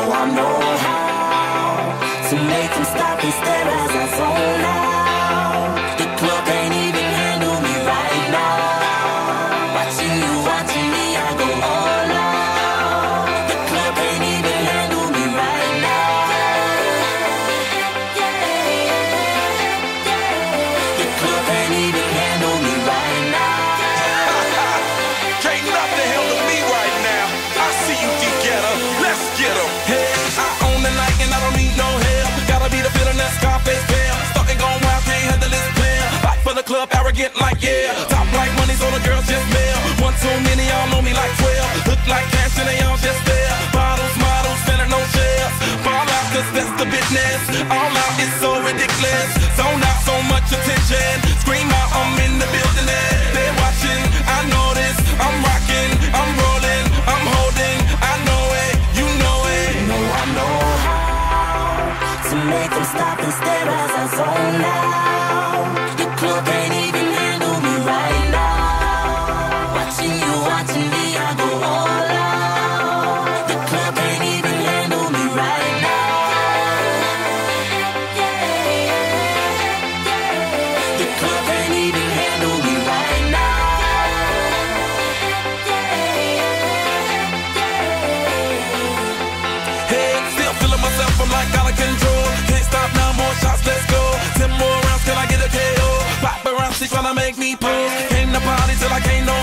I know how to make them stop and stare as I zone out. The club can't even handle me right now. Watching you, watching me, I go all out. The club can't even handle me right now. The club can't even handle me right now. Can't nothing handle me right now. I see you, D-Getter. Let's get 'em. Hey, I own the night and I don't need no help. Gotta be the feeling that Scarface feel. Starting going wild, can't handle this player. Back for the club, arrogant like yeah. Top like money, so the girls just mail. One too many, y'all know me like 12. Look like cash and they all just there. Bottles, models, spending no shares. Fall out, cause that's the business. All out is so ridiculous. Zone out, so much attention. Scream out, I'm in the building. They're watching, I know this. I'm rocking, I'm rolling, I'm holding. I know it, you know it. I know how to make them stop and stare as I zone out. The club can't even handle me right now. Watching you, watching me, I go all out. The club can't even handle me right now. The club can't even handle me right now. Hey, still feeling myself, I'm like out of control. Can't stop now, more shots, let's go. 10 more rounds, can I get a KO? Pop around, she tryna make me pose. Came to party till I can't no